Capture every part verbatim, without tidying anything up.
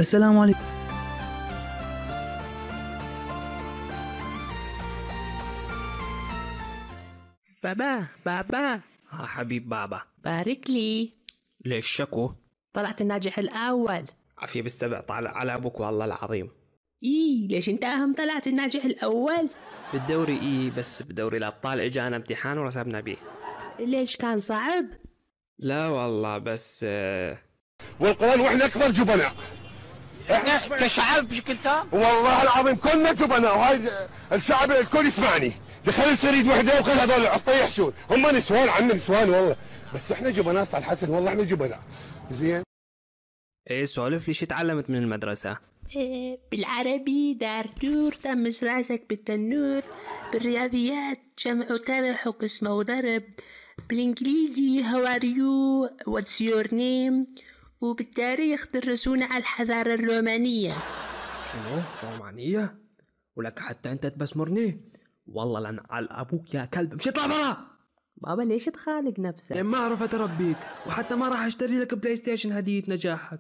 السلام عليكم. بابا بابا ها حبيب بابا، بارك لي. ليش شكو؟ طلعت الناجح الأول. عافية بالسبع، طالع على أبوك والله العظيم. إيه ليش أنت أهم طلعت الناجح الأول؟ بالدوري إيه، بس بدوري الأبطال إجانا امتحان ورسبنا بيه. ليش كان صعب؟ لا والله بس آه والقرآن واحنا أكبر جبناء. احنا كشعب بشكل تام والله العظيم كلنا جبناء، وهاي الشعب الكل يسمعني. دخل سريد وحده وخل هذول العصا يحشون، هم نسوان عنا نسوان والله، بس احنا جبناء صح الحسن، والله احنا جبناء. زين. إيه سولف ليش تعلمت من المدرسة؟ إيه بالعربي دار دور تمس راسك بالتنور، بالرياضيات جمع وطرح وقسمة وضرب، بالإنجليزي how are you what's your name، وبالتاريخ درسونا على الحضارة الرومانية. شنو؟ رومانية؟ ولك حتى أنت تبسمرني؟ والله لن على أبوك يا كلب، مش اطلع برا! بابا ليش تخالق نفسك؟ ما عرفت أربيك، وحتى ما راح أشتري لك بلاي ستيشن هدية نجاحك.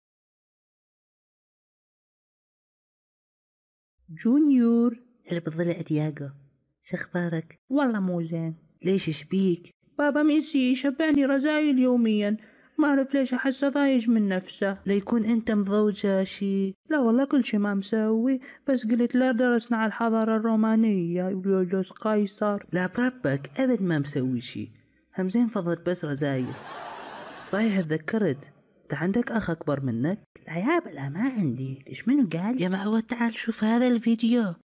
جونيور، هلا بتضلع تياغو، شخبارك؟ والله مو زين. ليش شبيك؟ بابا ميسي يشبعني رزايل يوميا، ما أعرف ليش أحسه ضايج من نفسه. ليكون أنت مضوجة شي؟ لا والله كل شي ما مسوي، بس قلت له درسنا على الحضارة الرومانية ويوليوس قيصر. لا بربك أبد ما مسوي شي، همزين فضلت بس رزايل. صحيح تذكرت، انت عندك أخ أكبر منك؟ لا يابا لا ما عندي، ليش منو قال؟ يا معود تعال شوف هذا الفيديو.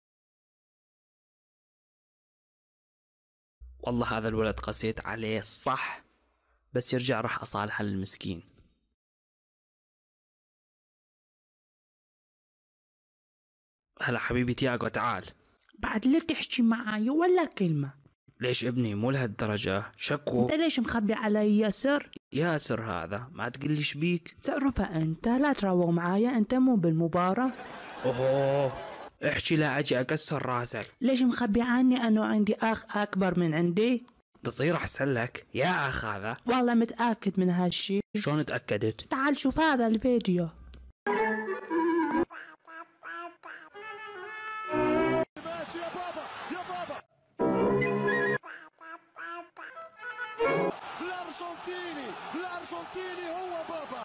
والله هذا الولد قسيت عليه صح، بس يرجع راح أصالحه للمسكين. هلا حبيبي تياغو تعال. بعد لا تحكي معاي ولا كلمة. ليش ابني مو لهالدرجة؟ شكو. انت ليش مخبي علي ياسر؟ ياسر هذا ما تقول لي شبيك؟ تعرفه انت، لا تروق معايا، انت مو بالمباراة. اوه احكي لا اجي اكسر راسك. ليش مخبي عني انه عندي اخ اكبر من عندي؟ تصير احسن لك يا اخ هذا. والله متأكد من هالشي. شلون تأكدت؟ تعال شوف هذا الفيديو. يا بابا يا بابا الارجنتيني الارجنتيني هو بابا.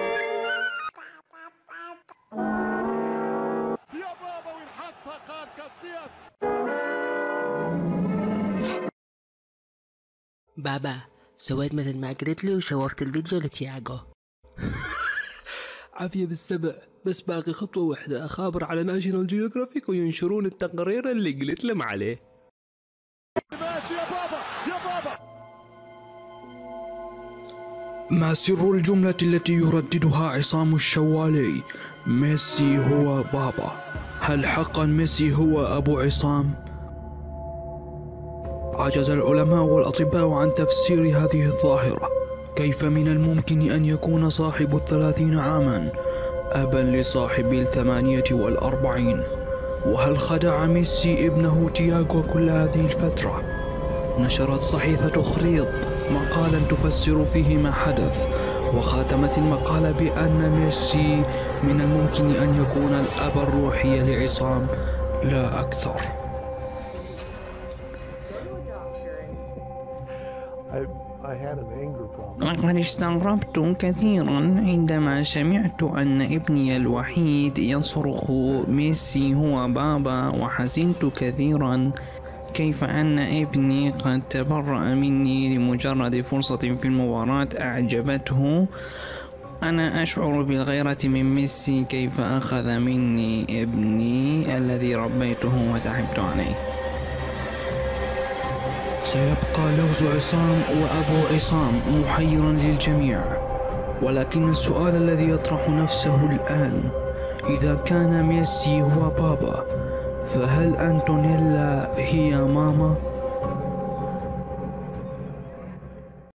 يا بابا وين حطها قاد كاسياس. بابا سويت مثل ما قلت لي وشوفت الفيديو لتياغو. عافية بالسبع، بس باقي خطوة واحدة أخابر على ناشونال جيوغرافيك وينشرون التقرير اللي قلت لهم عليه. بس يا بابا يا بابا. ما سر الجملة التي يرددها عصام الشوالي؟ ميسي هو بابا. هل حقا ميسي هو أبو عصام؟ عجز العلماء والأطباء عن تفسير هذه الظاهرة. كيف من الممكن أن يكون صاحب الثلاثين عاما أبا لصاحب الثمانية والأربعين؟ وهل خدع ميسي ابنه تياغو كل هذه الفترة؟ نشرت صحيفة خريط مقالا تفسر فيه ما حدث، وختمت المقالة بأن ميسي من الممكن أن يكون الأب الروحي لعصام لا أكثر. لقد استغربت كثيرا عندما سمعت أن ابني الوحيد يصرخ ميسي هو بابا، وحزنت كثيرا كيف أن ابني قد تبرأ مني لمجرد فرصة في المباراة أعجبته. أنا أشعر بالغيرة من ميسي كيف أخذ مني ابني الذي ربيته وتعبت عليه. سيبقى لغز عصام وأبو عصام محيرا للجميع، ولكن السؤال الذي يطرح نفسه الآن، إذا كان ميسي هو بابا، فهل أنتونيلا هي ماما؟